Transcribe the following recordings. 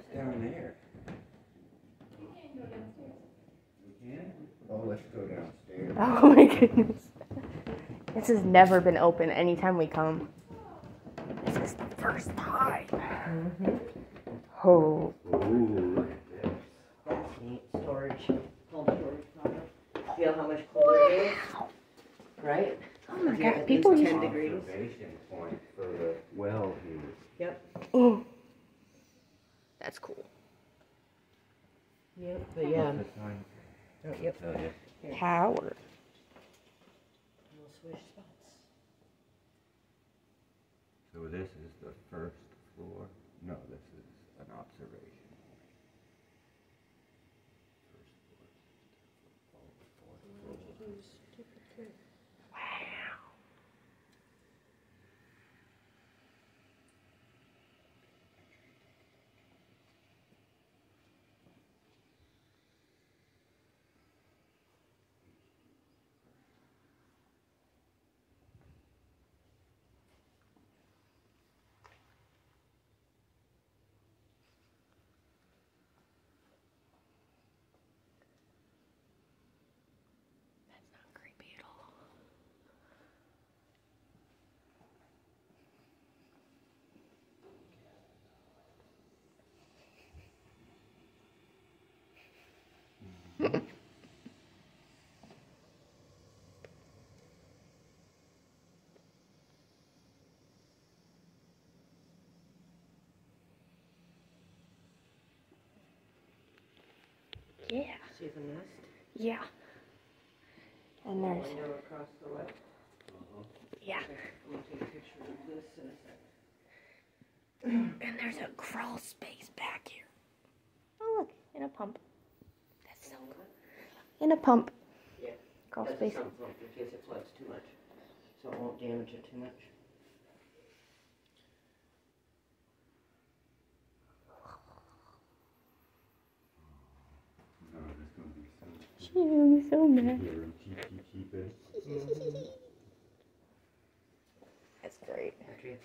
What's down there? You can't go downstairs. We can? Oh, let's go downstairs. Oh my goodness. This has never been open anytime we come. This is the first time. Mm-hmm. Oh. Ooh, look at this. That's neat. Storage. Cold storage product. Feel how much colder it is? Right? Oh my Yeah, god, people use 10 degrees. Observation point for the well here. Yep. Oh. That's cool. Yep, but yeah. What's the time? Oh, yep. Tell you. Power. We'll switch spots. So this is the first floor? No, this is an observation. Wow. That's not creepy at all. Yeah. See the nest? Yeah. And there's, Window across the left. yeah. I'm going to take a picture of this in a second. And there's a crawl space back here. Oh, look, in a pump. That's so cool. In a pump. Yeah. Crawl That's space. a sump pump in case it floods too much. So it won't damage it too much. No, this is going to be so She's gonna be so mad. That's great. Actually,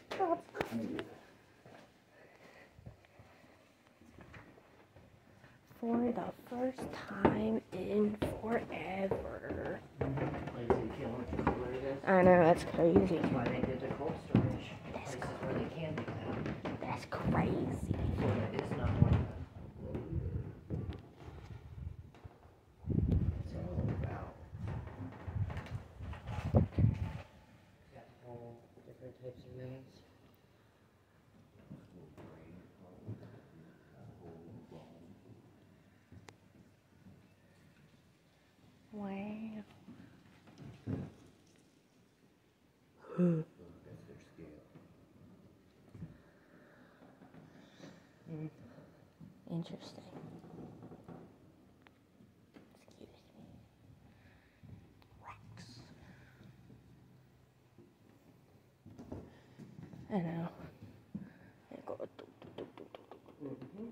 For the first time in forever. like, you can't watch it where it is. I know, that's crazy. That's why they did the cold storage. That's Places where they can do that. That's crazy. Florida is not like that. It's all about. Got all different types of mails. Wow. That's their scale. Interesting. Excuse me. Rocks. I know. They go do, do, do, do, do, do.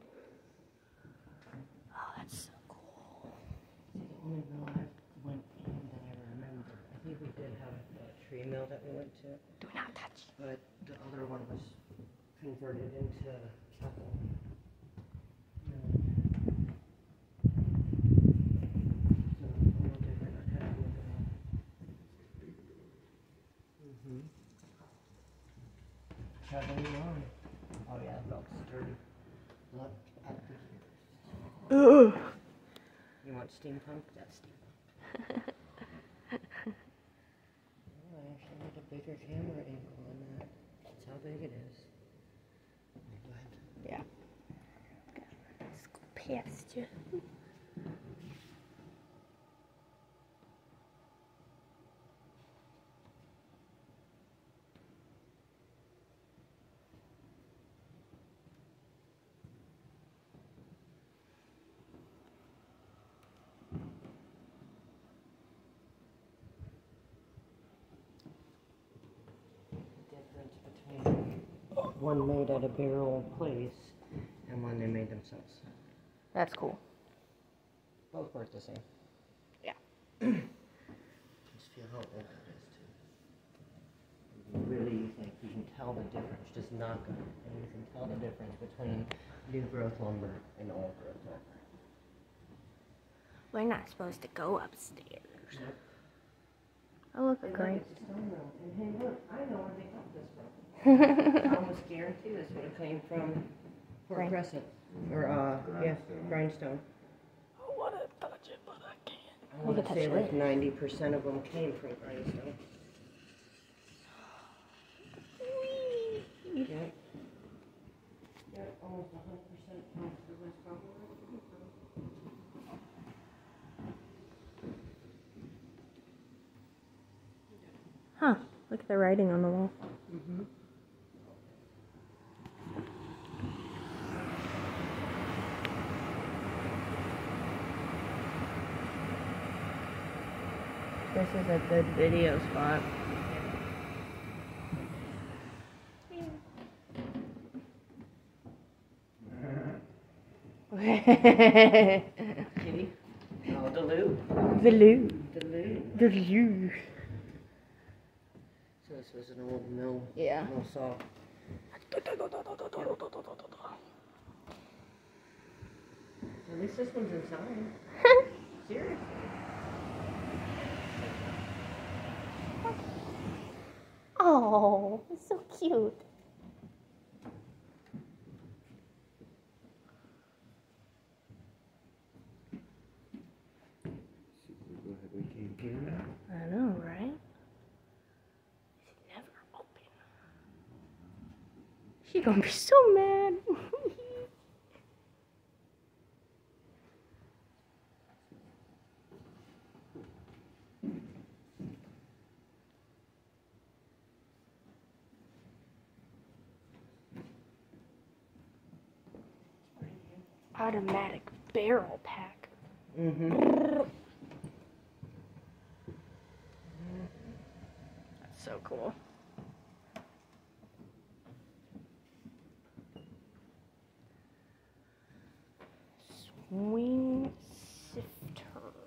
Oh, that's so cool. See, the only mill I went in that I remember, I think we did have a tree mill that we went to, Do not touch. but the other one was converted into chapel. Traveling on. Oh yeah, it felt sturdy. Look at the Ugh. You want steampunk? That's steampunk. Oh, I actually need a bigger camera angle on that. That's how big it is. Go ahead. Yeah. Let's go past you. Difference between one made at a barrel place and one they made themselves. That's cool. Both work the same. Yeah. Just feel how old that is too. You really think you can tell the difference. Just knock on it and you can tell the difference between New growth lumber and old growth lumber. We're not supposed to go upstairs. Yep. Oh, look, a And grain. look, it's stone room. And hey, look, I know where they got this from. I almost guarantee this would have came from Fort Grain. Crescent. Or, yeah, grindstone. I want to touch it, but I can't. I want to say like 90% of them came from grindstone. Yep. Yep, almost 100% comes from this problem. Huh. Look at the writing on the wall. Mm-hmm. This is a good video spot. Kitty? Oh, the loo. The loo. The loo. The loo. So this was an old mill. Yeah. Mill saw. At least this one's inside. Seriously. Oh, it's so cute. Super glad we came here now. I know, right? It's never open. She's gonna be so mad. Automatic barrel pack. Mm-hmm. That's so cool. Swing sifter.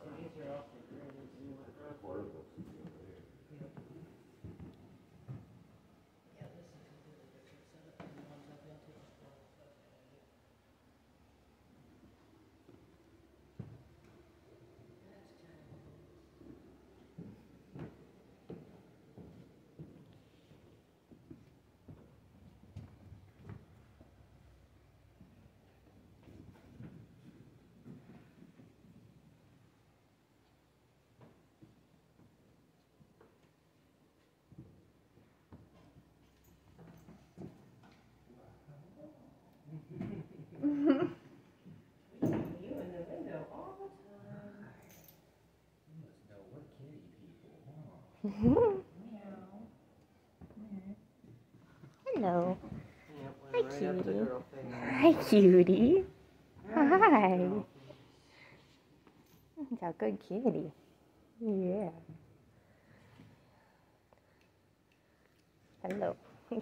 Hello. Yep, Hi, went right up the cutie. girl thing. Hi, cutie. Hi. That's a good kitty. Yeah. Hello.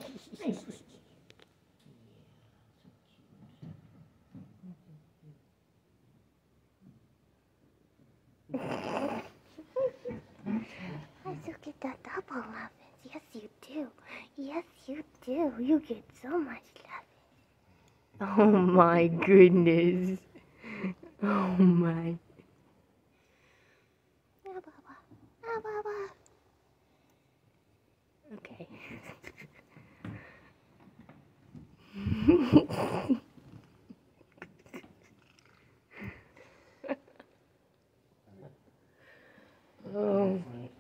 I still get that double loving. Yes, you do. Yes, you do. You get so much loving. Oh my goodness. Oh my. Ah, Baba. Ah, Baba. Okay. Oh.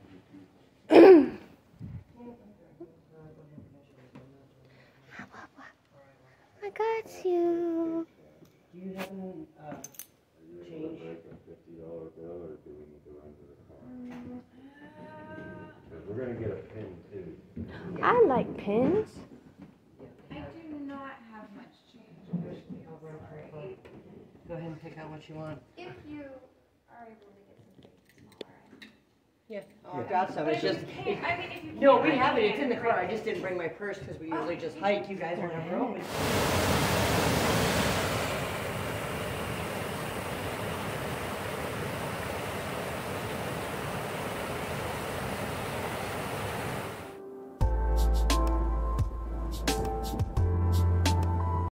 I got you. Do you have any, change? Like a $50 bill, or do we need to run to the car? 'Cause we're gonna get a pin too. I like pins. I do not have much change. Sorry. Go ahead and pick out what you want. If you are able to get something smaller. Yeah. Oh, I've got some. It's But if just. you can't, I mean, if you No, can't, we I have it. can It's in the car. I bring just didn't bring my purse because we usually just hike. You guys are never always.